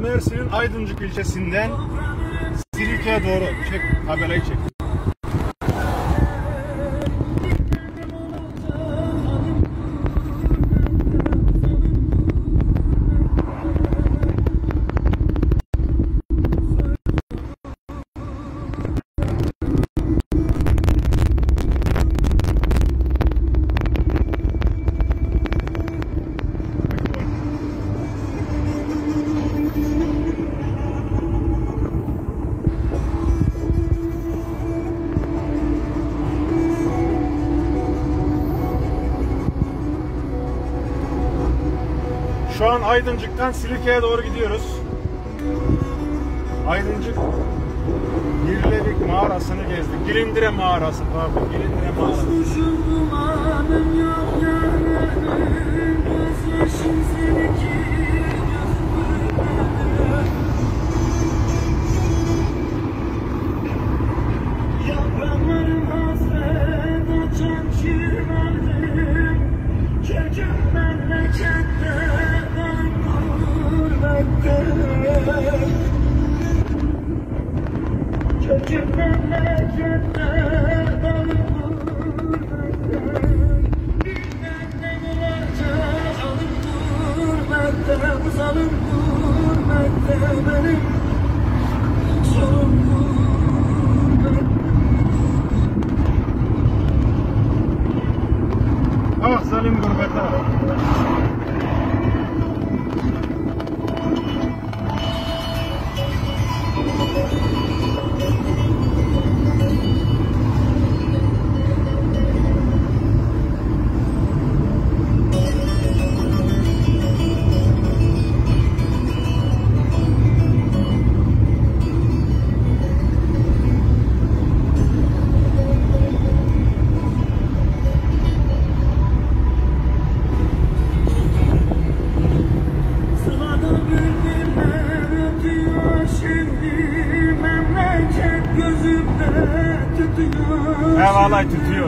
Mersin'in Aydıncık ilçesinden Silifke'ye doğru çek, tabelayı çek. Şu an Aydıncık'tan Silifke'ye doğru gidiyoruz. Aydıncık Girledik mağarasını gezdik. Gilindire mağarası, pardon, Gilindire mağarası. Ah zalim gurbete. Vallahi tutuyor.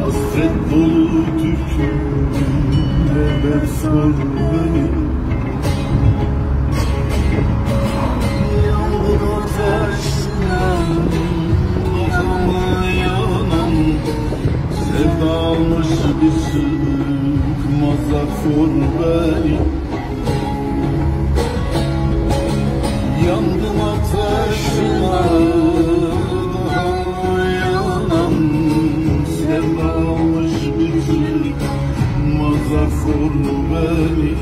Hasret dolu türkülerle sor beni. Yandım ateşle kafama yanan, sevdamış bir sıkmaza sor beni. Yandım ateşle kafama yanan, sevdamış bir sıkmaza sor beni.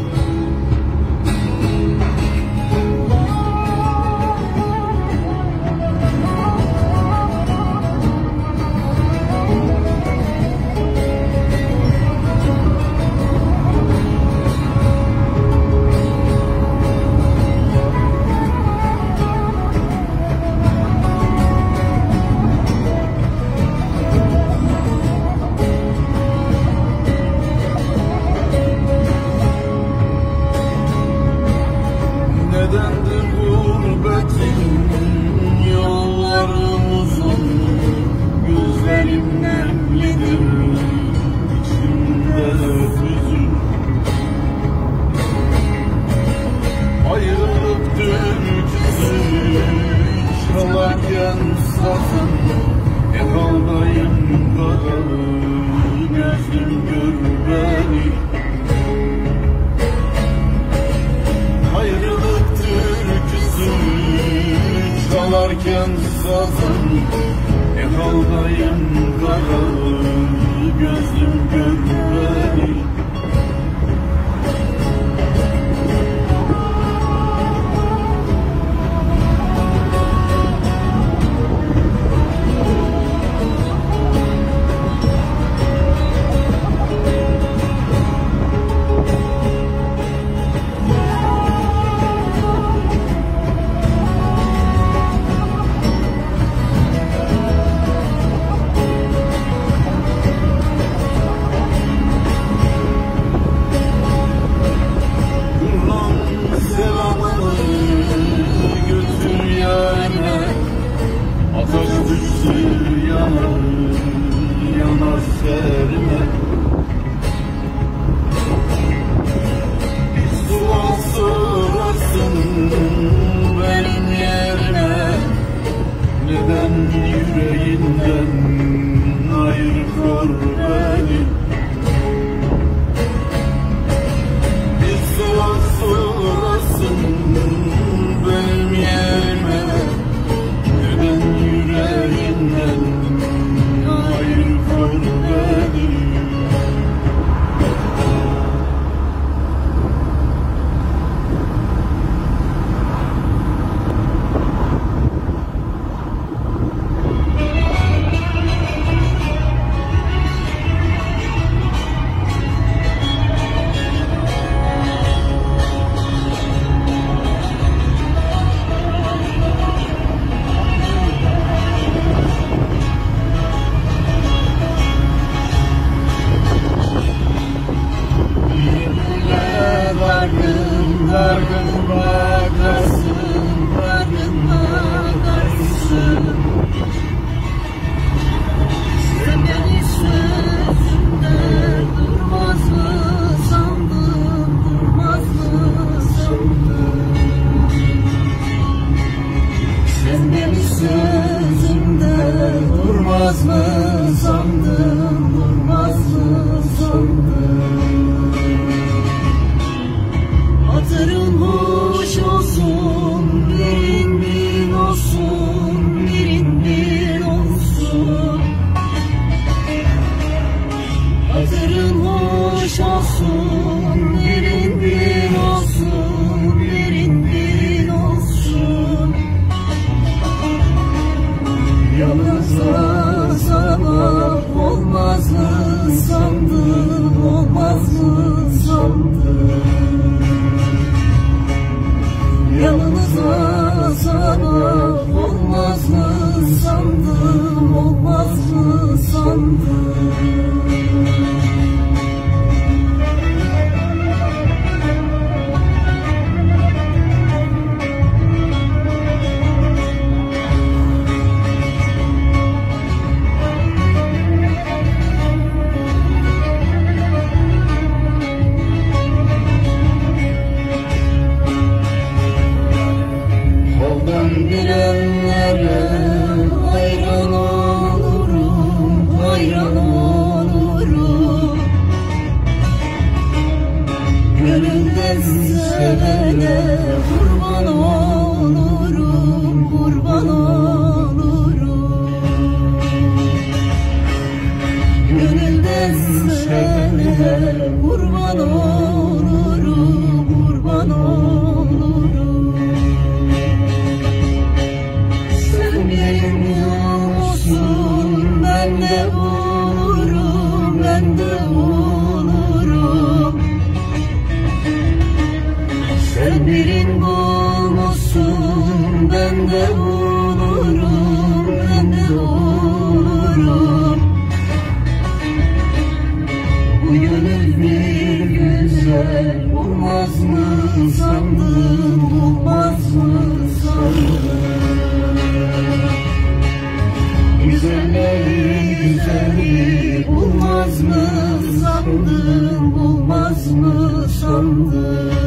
Nedendir gurbetin yollarım uzun, gözlerim nemlidir, içimde hüzün. Ayrılık türküsü çalarken sazım, hep haldayım kara, gözüm gör beni. Ayrılık türküsü çalarken sazım, hep haldayım kara, gözüm gör beni. Ateş düştü yanar, yanar serime. Bir sual sorasın benim yerine, neden yüreğinden ayrı kor beni. Bir sual sorasın benim yerime, neden yüreğinden ayrı kor beni. Dargın bakarsın, dargın bakarsın. Sen beni sözünde durmaz mı sandın, durmaz mı sandın? Sen beni sözünde durmaz mı sandın, durmaz mı sandın? Hatırın hoş olsun, birin bin olsun, birin bin olsun. Hatırın hoş olsun, birin bin olsun, birin bin olsun. Yalnızlığa sabah olmaz mı sandın, olmaz mı sandın? Yalnızlığa sabah olmaz mı sandın, olmaz mı sandın? sevene kurban olurum, kurban olurum. Gönülden sevene kurban olurum, kurban olurum. Sen benim olsun, ben de olurum, ben de olurum. Sen birin bulmuşsun, ben de olurum, ben de olurum. Bu gönül bir güzel olmaz mı sandın, olmaz mı sandın? Güzellerin güzeli olmaz mı sandın, olmaz mı sandın?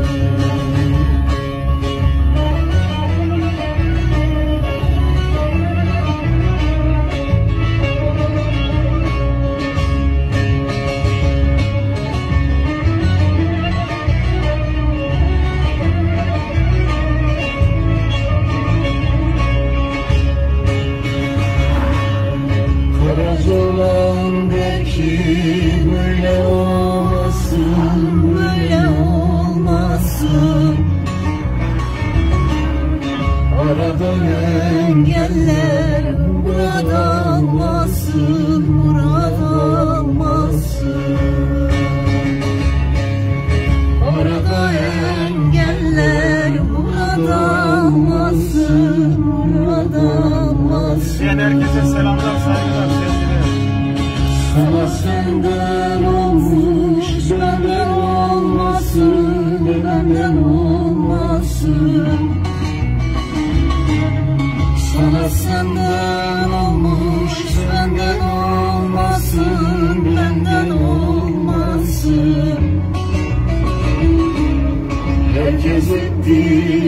Karacalan belki böyle olmasın, böyle olmasın. Aradan engeller burada olmasın, burada olmasın. Arada engeller burada olmasın, burada olmasın. Diyen herkese selamlar, saygılar, sevgiler. Sana senden olmuş, benden olmasın, benden olmasın. Sana senden olmuş, benden olmasın, benden olmasın. Herkes etti